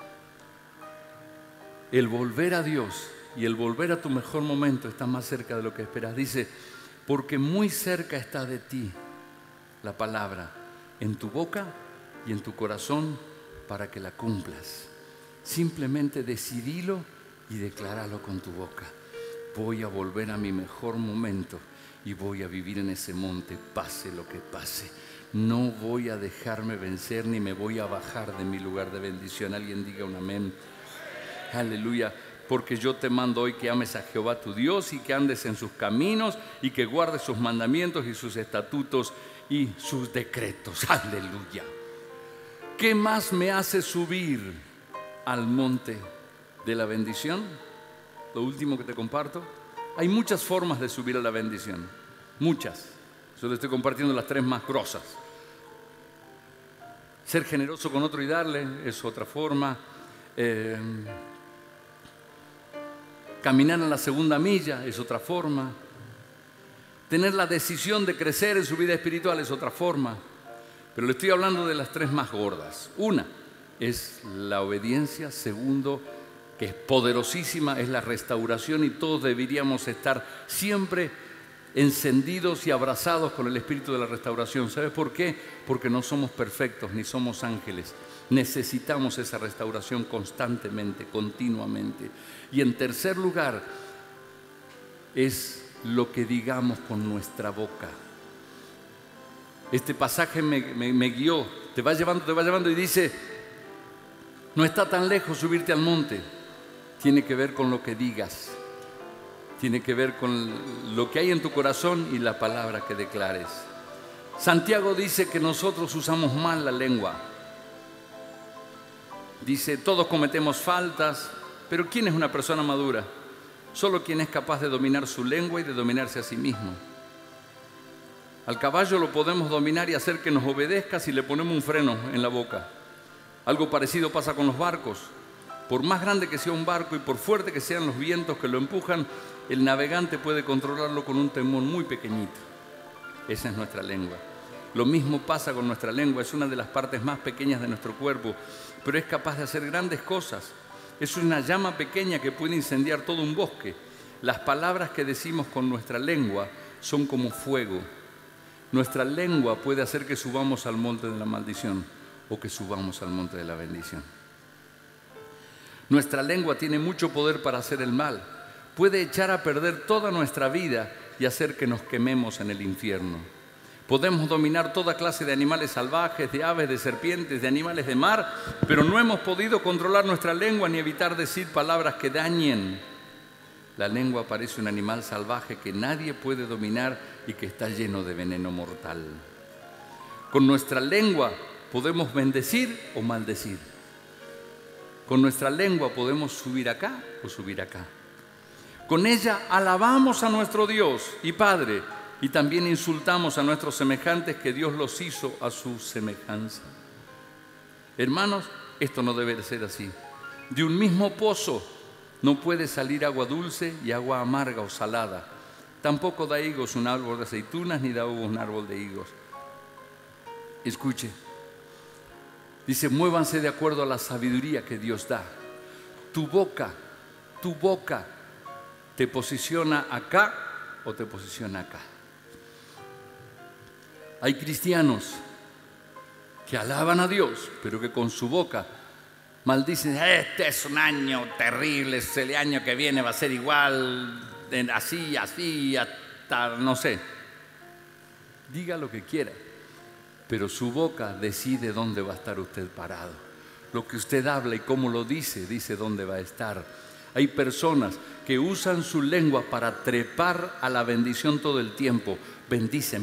El volver a Dios y el volver a tu mejor momento está más cerca de lo que esperas. Dice, porque muy cerca está de ti la palabra, en tu boca y en tu corazón, para que la cumplas. Simplemente decidilo y decláralo con tu boca. Voy a volver a mi mejor momento y voy a vivir en ese monte, pase lo que pase. No voy a dejarme vencer ni me voy a bajar de mi lugar de bendición. Alguien diga un amén. Aleluya. Porque yo te mando hoy que ames a Jehová tu Dios y que andes en sus caminos y que guardes sus mandamientos y sus estatutos y sus decretos. Aleluya. ¿Qué más me hace subir al monte de la bendición? Lo último que te comparto. Hay muchas formas de subir a la bendición. Muchas. Yo le estoy compartiendo las 3 más grosas. Ser generoso con otro y darle es otra forma. Caminar en la segunda milla es otra forma. Tener la decisión de crecer en su vida espiritual es otra forma. Pero le estoy hablando de las 3 más gordas. Una es la obediencia. Segundo, que es poderosísima, es la restauración, y todos deberíamos estar siempre encendidos y abrazados con el espíritu de la restauración. ¿Sabes por qué? Porque no somos perfectos ni somos ángeles. Necesitamos esa restauración constantemente, continuamente. Y en tercer lugar, es lo que digamos con nuestra boca. Este pasaje me guió, te va llevando y dice, no está tan lejos subirte al monte. Tiene que ver con lo que digas. Tiene que ver con lo que hay en tu corazón y la palabra que declares. Santiago dice que nosotros usamos mal la lengua. Dice, todos cometemos faltas, pero ¿quién es una persona madura? Solo quien es capaz de dominar su lengua y de dominarse a sí mismo. Al caballo lo podemos dominar y hacer que nos obedezca si le ponemos un freno en la boca. Algo parecido pasa con los barcos. Por más grande que sea un barco y por fuerte que sean los vientos que lo empujan, el navegante puede controlarlo con un timón muy pequeñito. Esa es nuestra lengua. Lo mismo pasa con nuestra lengua. Es una de las partes más pequeñas de nuestro cuerpo, pero es capaz de hacer grandes cosas. Es una llama pequeña que puede incendiar todo un bosque. Las palabras que decimos con nuestra lengua son como fuego. Nuestra lengua puede hacer que subamos al monte de la maldición o que subamos al monte de la bendición. Nuestra lengua tiene mucho poder para hacer el mal. Puede echar a perder toda nuestra vida y hacer que nos quememos en el infierno. Podemos dominar toda clase de animales salvajes, de aves, de serpientes, de animales de mar, pero no hemos podido controlar nuestra lengua ni evitar decir palabras que dañen. La lengua parece un animal salvaje que nadie puede dominar y que está lleno de veneno mortal. Con nuestra lengua podemos bendecir o maldecir. Con nuestra lengua podemos subir acá o subir acá. Con ella alabamos a nuestro Dios y Padre y también insultamos a nuestros semejantes que Dios los hizo a su semejanza. Hermanos, esto no debe ser así. De un mismo pozo no puede salir agua dulce y agua amarga o salada. Tampoco da higos un árbol de aceitunas ni da uvas un árbol de higos. Escuche. Dice, muévanse de acuerdo a la sabiduría que Dios da. Tu boca te posiciona acá o te posiciona acá. Hay cristianos que alaban a Dios, pero que con su boca maldicen, este es un año terrible, el año que viene va a ser igual, así, hasta no sé. Diga lo que quiera. Pero su boca decide dónde va a estar usted parado. Lo que usted habla y cómo lo dice dónde va a estar. Hay personas que usan su lengua para trepar a la bendición todo el tiempo. Bendicen.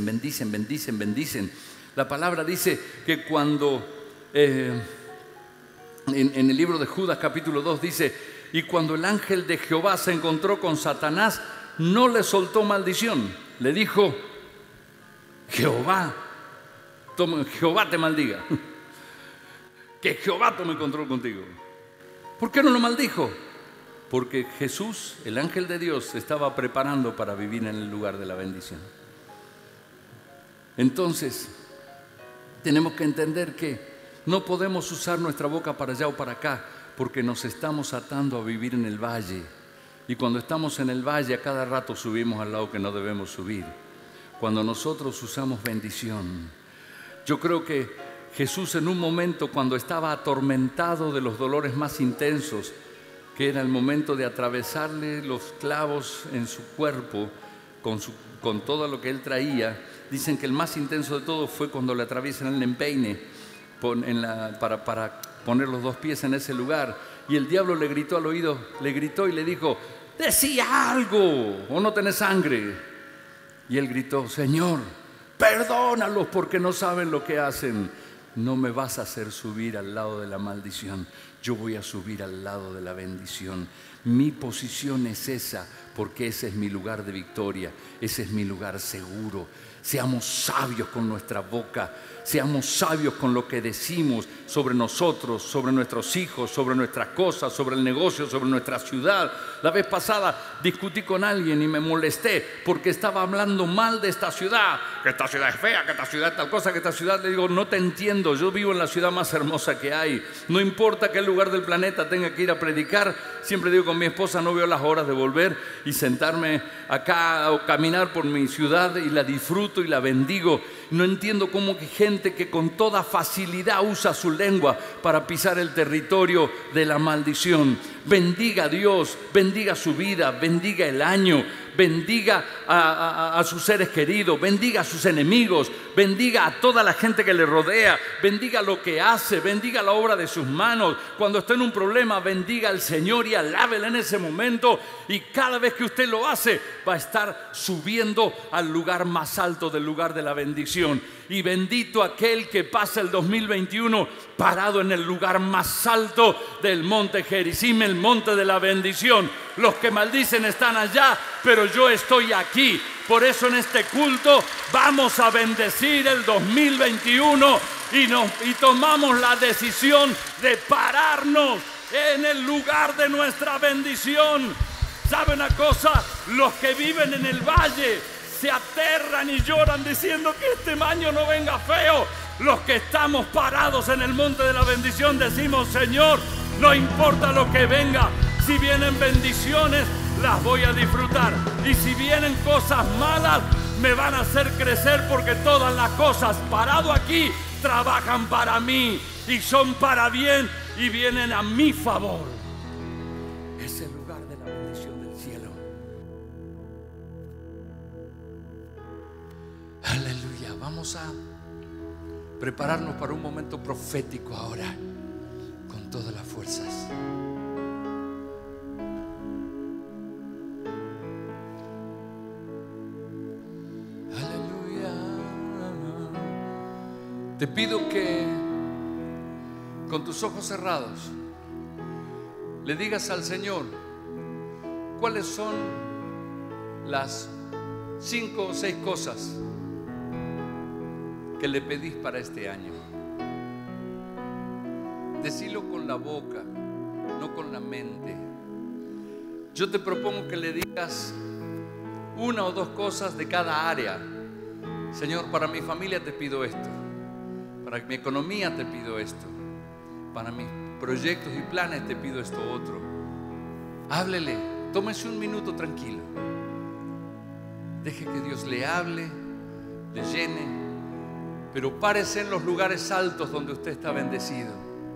La palabra dice que cuando, en el libro de Judas capítulo 2 dice, y cuando el ángel de Jehová se encontró con Satanás, no le soltó maldición. Le dijo, Jehová te maldiga. Que Jehová tome control contigo. ¿Por qué no lo maldijo? Porque Jesús, el ángel de Dios, se estaba preparando para vivir en el lugar de la bendición. Entonces, tenemos que entender que no podemos usar nuestra boca para allá o para acá, porque nos estamos atando a vivir en el valle. Y cuando estamos en el valle, a cada rato subimos al lado que no debemos subir. Cuando nosotros usamos bendición, yo creo que Jesús en un momento, cuando estaba atormentado de los dolores más intensos, que era el momento de atravesarle los clavos en su cuerpo con todo lo que él traía, dicen que el más intenso de todo fue cuando le atraviesan el empeine para poner los 2 pies en ese lugar. Y el diablo le gritó al oído, le gritó y le dijo: decía algo, o no tenés sangre. Y él gritó: Señor, perdónalos porque no saben lo que hacen. No me vas a hacer subir al lado de la maldición, yo voy a subir al lado de la bendición. Mi posición es esa, porque ese es mi lugar de victoria, ese es mi lugar seguro. Seamos sabios con nuestra boca, seamos sabios con lo que decimos sobre nosotros, sobre nuestros hijos, sobre nuestras cosas, sobre el negocio, sobre nuestra ciudad. La vez pasada discutí con alguien y me molesté porque estaba hablando mal de esta ciudad, que esta ciudad es fea, que esta ciudad es tal cosa, que esta ciudad... Le digo: no te entiendo, yo vivo en la ciudad más hermosa que hay. No importa qué lugar del planeta tenga que ir a predicar, siempre digo con mi esposa: no veo las horas de volver y sentarme acá o caminar por mi ciudad, y la disfruto y la bendigo. No entiendo cómo que gente que con toda facilidad usa su lengua para pisar el territorio de la maldición. Bendiga a Dios, bendiga su vida, bendiga el año, bendiga a sus seres queridos, bendiga a sus enemigos, bendiga a toda la gente que le rodea, bendiga lo que hace, bendiga la obra de sus manos. Cuando esté en un problema, bendiga al Señor y alábele en ese momento. Y cada vez que usted lo hace, va a estar subiendo al lugar más alto del lugar de la bendición. Y bendito aquel que pasa el 2021 parado en el lugar más alto del monte Gerizim, el monte de la bendición. Los que maldicen están allá, pero yo estoy aquí. Por eso en este culto vamos a bendecir el 2021 y tomamos la decisión de pararnos en el lugar de nuestra bendición. ¿Sabe una cosa? Los que viven en el valle se aterran y lloran diciendo que este año no venga feo. Los que estamos parados en el monte de la bendición decimos: Señor, no importa lo que venga, si vienen bendiciones, las voy a disfrutar. Y si vienen cosas malas, me van a hacer crecer, porque todas las cosas parado aquí trabajan para mí y son para bien y vienen a mi favor. Es el lugar de la bendición del cielo. Aleluya. Vamos a prepararnos para un momento profético ahora, con todas las fuerzas. Aleluya. Te pido que con tus ojos cerrados le digas al Señor cuáles son las 5 o 6 cosas que le pedís para este año. Decilo con la boca, no con la mente. Yo te propongo que le digas 1 o 2 cosas de cada área. Señor, para mi familia te pido esto, para mi economía te pido esto, para mis proyectos y planes te pido esto otro. Háblele, tómese un minuto tranquilo. Deje que Dios le hable, le llene, pero párese en los lugares altos donde usted está bendecido.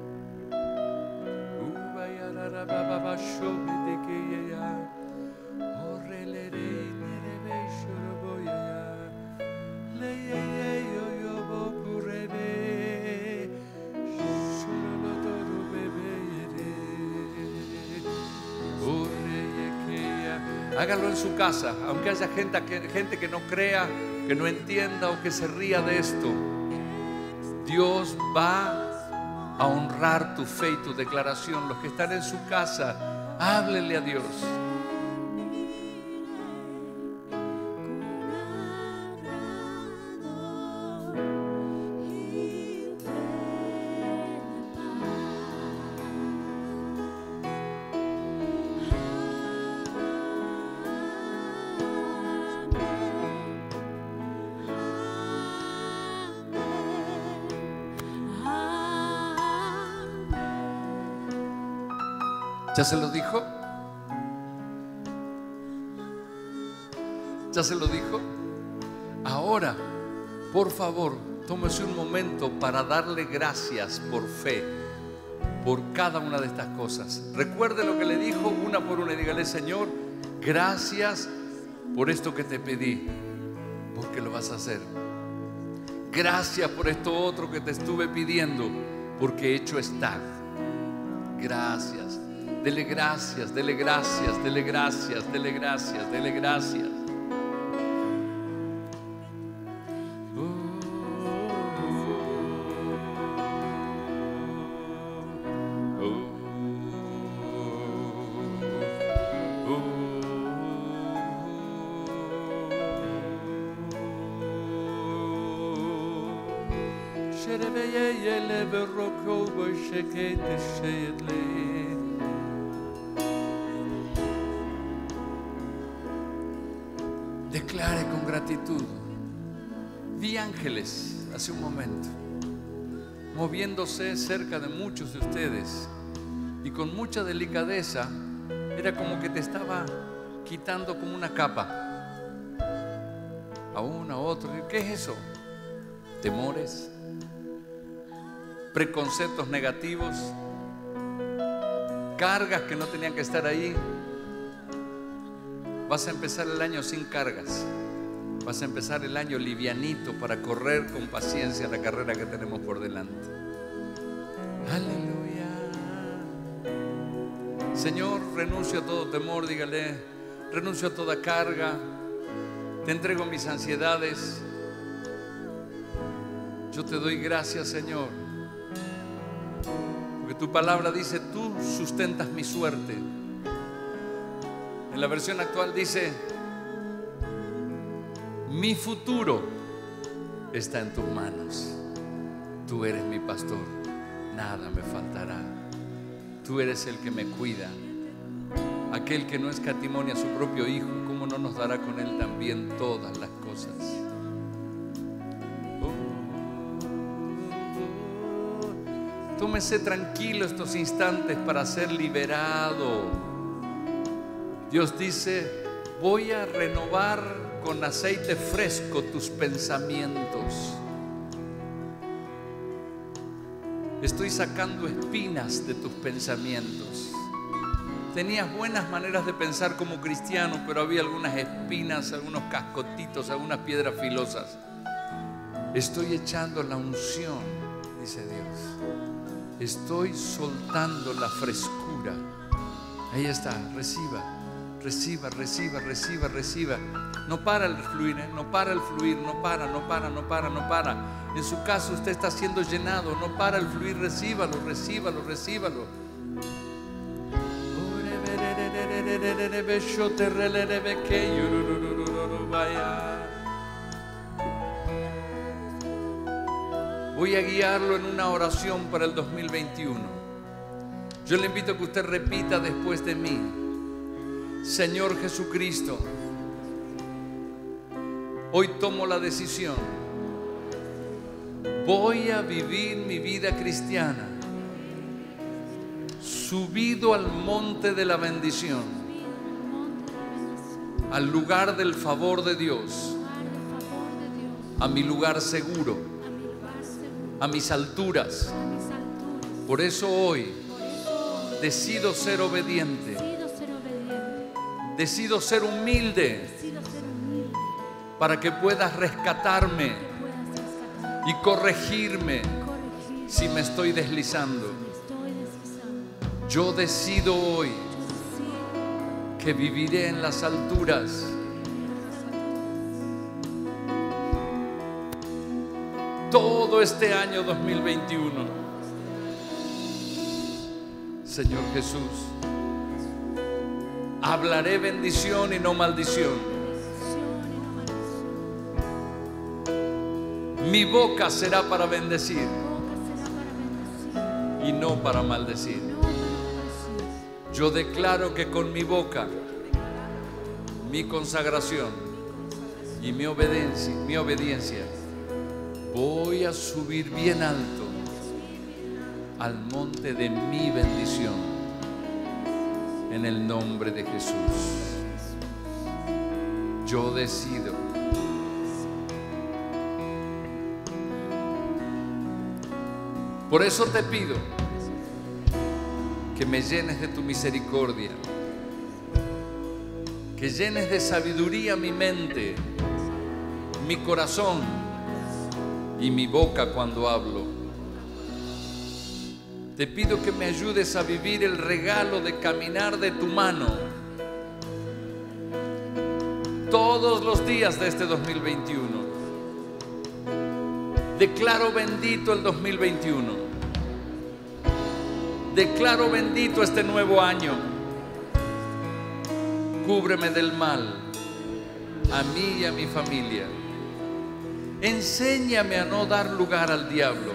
Hágalo en su casa, aunque haya gente que no crea, que no entienda o que se ría de esto. Dios va a honrar tu fe y tu declaración. Los que están en su casa, háblele a Dios. ¿Ya se lo dijo? ¿Ya se lo dijo? Ahora, por favor, tómese un momento para darle gracias por fe, por cada una de estas cosas. Recuerde lo que le dijo una por una y dígale: Señor, gracias por esto que te pedí, porque lo vas a hacer. Gracias por esto otro que te estuve pidiendo, porque hecho está. Gracias. Dele gracias, dele gracias, dele gracias, dele gracias, dele gracias. Declare con gratitud. Vi ángeles hace un momento moviéndose cerca de muchos de ustedes, y con mucha delicadeza era como que te estaba quitando como una capa a uno, a otro. ¿Qué es eso? Temores, preconceptos negativos, cargas que no tenían que estar ahí. Vas a empezar el año sin cargas. Vas a empezar el año livianito para correr con paciencia la carrera que tenemos por delante. Aleluya. Señor, renuncio a todo temor, dígale. Renuncio a toda carga. Te entrego mis ansiedades. Yo te doy gracias, Señor, porque tu palabra dice: tú sustentas mi suerte. En la versión actual dice: mi futuro está en tus manos. Tú eres mi pastor, nada me faltará. Tú eres el que me cuida. Aquel que no escatimó a su propio Hijo, ¿cómo no nos dará con Él también todas las cosas? Tómese tranquilo estos instantes para ser liberado. Dios dice: voy a renovar con aceite fresco tus pensamientos. Estoy sacando espinas de tus pensamientos. Tenías buenas maneras de pensar como cristiano, pero había algunas espinas, algunos cascotitos, algunas piedras filosas. Estoy echando la unción, dice Dios. Estoy soltando la frescura. Ahí está, reciba, reciba, reciba, reciba, reciba. No para el fluir, no para el fluir, no para. En su caso usted está siendo llenado, no para el fluir, recíbalo, recíbalo, recíbalo. Voy a guiarlo en una oración para el 2021. Yo le invito a que usted repita después de mí: Señor Jesucristo, hoy tomo la decisión. Voy a vivir mi vida cristiana subido al monte de la bendición, al lugar del favor de Dios, a mi lugar seguro, a mis alturas. Por eso hoy decido ser obediente, decido ser humilde, para que puedas rescatarme y corregirme si me estoy deslizando. Yo decido hoy que viviré en las alturas. Todo este año 2021. Señor Jesús, hablaré bendición y no maldición. Mi boca será para bendecir y no para maldecir. Yo declaro que con mi boca, mi consagración y mi obediencia, voy a subir bien alto al monte de mi bendición. en el nombre de Jesús. Yo decido por eso te pido que me llenes de tu misericordia, que llenes de sabiduría mi mente, mi corazón y mi boca cuando hablo. Te pido que me ayudes a vivir el regalo de caminar de tu mano todos los días de este 2021. Declaro bendito el 2021. Declaro bendito este nuevo año. Cúbreme del mal, a mí y a mi familia. Enséñame a no dar lugar al diablo.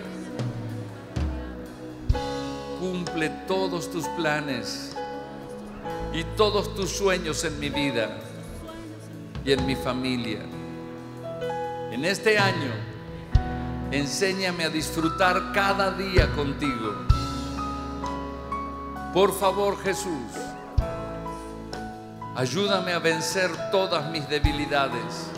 Cumple todos tus planes y todos tus sueños en mi vida y en mi familia. En este año, enséñame a disfrutar cada día contigo. Por favor, Jesús, ayúdame a vencer todas mis debilidades.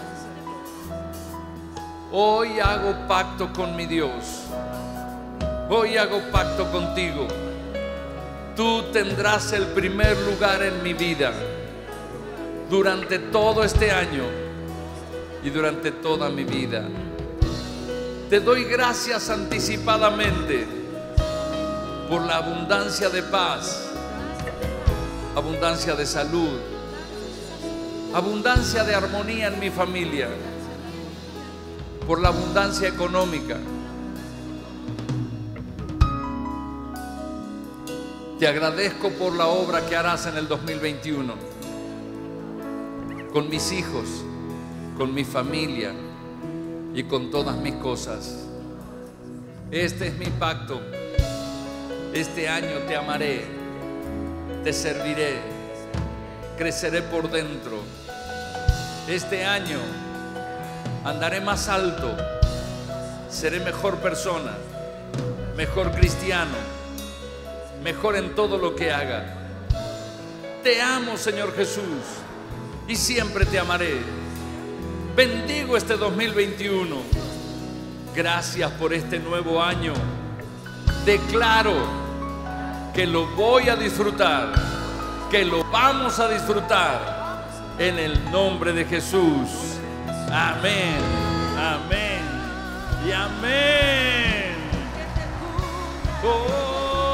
Hoy hago pacto con mi Dios. Hoy hago pacto contigo. Tú tendrás el primer lugar en mi vida durante todo este año y durante toda mi vida. Te doy gracias anticipadamente por la abundancia de paz, abundancia de salud, abundancia de armonía en mi familia, por la abundancia económica. Te agradezco por la obra que harás en el 2021 con mis hijos, con mi familia y con todas mis cosas. Este es mi pacto. Este año te amaré, te serviré, creceré por dentro. Este año andaré más alto, seré mejor persona, mejor cristiano, mejor en todo lo que haga. Te amo, Señor Jesús, y siempre te amaré. Bendigo este 2021. Gracias por este nuevo año. Declaro que lo voy a disfrutar, que lo vamos a disfrutar en el nombre de Jesús. Amén, amén y amén. Oh.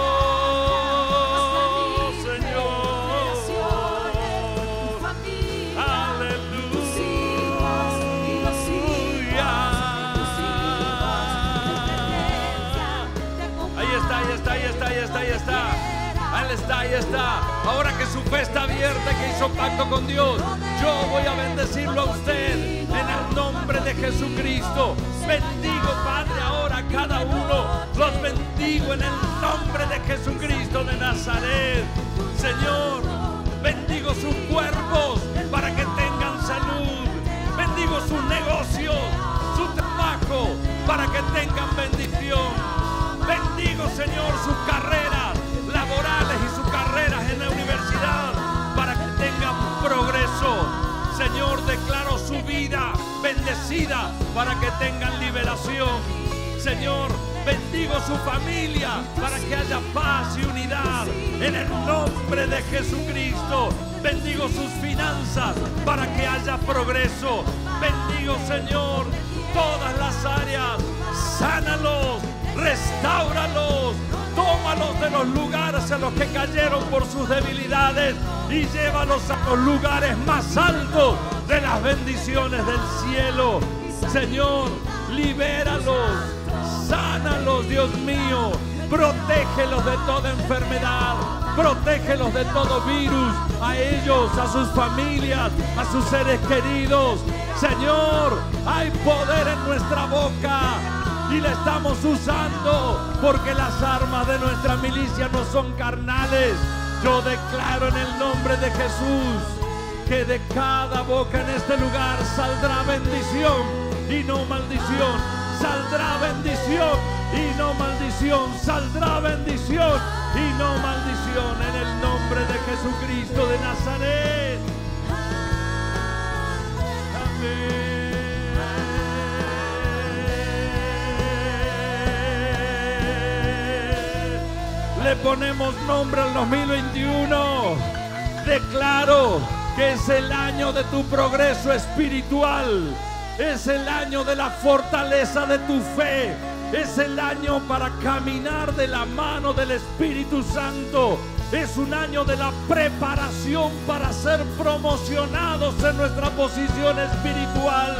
Ahí está. Ahora que su fe está abierta, que hizo pacto con Dios, yo voy a bendecirlo a usted en el nombre de Jesucristo. Bendigo, Padre, ahora a cada uno. Los bendigo en el nombre de Jesucristo de Nazaret. Señor, bendigo sus cuerpos para que tengan salud. Bendigo sus negocios, su trabajo para que tengan bendición. Bendigo, Señor, sus carreras laborales y sus carreras en la universidad para que tengan progreso. Señor, declaro su vida bendecida para que tengan liberación. Señor, bendigo su familia para que haya paz y unidad en el nombre de Jesucristo. Bendigo sus finanzas para que haya progreso. Bendigo, Señor, todas las áreas. Sánalos, restáuralos. Tómalos de los lugares en los que cayeron por sus debilidades y llévalos a los lugares más altos de las bendiciones del cielo. Señor, libéralos, sánalos, Dios mío. Protégelos de toda enfermedad, protégelos de todo virus, a ellos, a sus familias, a sus seres queridos. Señor, hay poder en nuestra boca y la estamos usando porque las armas de nuestra milicia no son carnales. Yo declaro en el nombre de Jesús que de cada boca en este lugar saldrá bendición y no maldición. Saldrá bendición y no maldición. Saldrá bendición y no maldición, en el nombre de Jesucristo de Nazaret. Amén. Le ponemos nombre al 2021. Declaro que es el año de tu progreso espiritual. Es el año de la fortaleza de tu fe. Es el año para caminar de la mano del Espíritu Santo. Es un año de la preparación para ser promocionados en nuestra posición espiritual.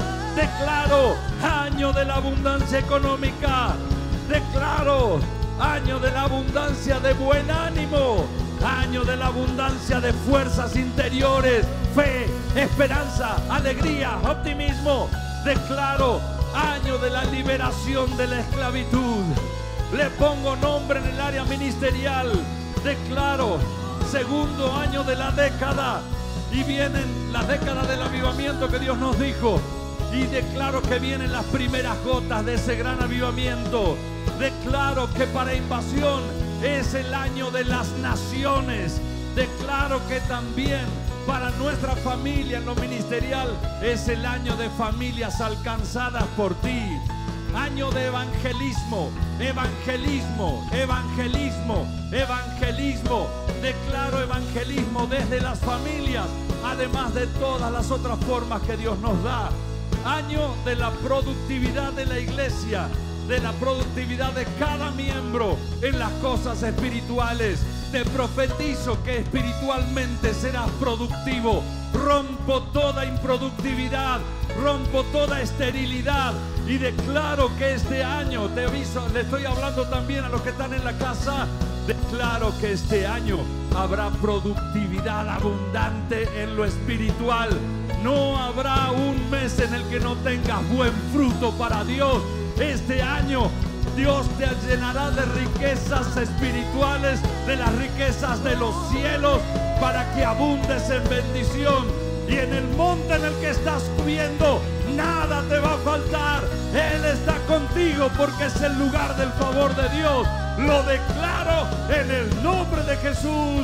Declaro año de la abundancia económica. Declaro año de la abundancia de buen ánimo. Año de la abundancia de fuerzas interiores, fe, esperanza, alegría, optimismo. Declaro año de la liberación de la esclavitud. Le pongo nombre en el área ministerial. Declaro segundo año de la década. Y vienen las décadas del avivamiento que Dios nos dijo. Y declaro que vienen las primeras gotas de ese gran avivamiento. Declaro que para Invasión es el año de las naciones. Declaro que también para nuestra familia en lo ministerial es el año de familias alcanzadas por ti. Año de evangelismo, evangelismo, evangelismo, evangelismo. Declaro evangelismo desde las familias, además de todas las otras formas que Dios nos da. Año de la productividad de la iglesia, de la productividad de cada miembro en las cosas espirituales. Te profetizo que espiritualmente serás productivo. Rompo toda improductividad, rompo toda esterilidad y declaro que este año, te aviso, le estoy hablando también a los que están en la casa, declaro que este año habrá productividad abundante en lo espiritual. No habrá un mes en el que no tengas buen fruto para Dios. Este año Dios te llenará de riquezas espirituales, de las riquezas de los cielos, para que abundes en bendición. Y en el monte en el que estás subiendo, nada te va a faltar. Él está contigo porque es el lugar del favor de Dios. Lo declaro en el nombre de Jesús.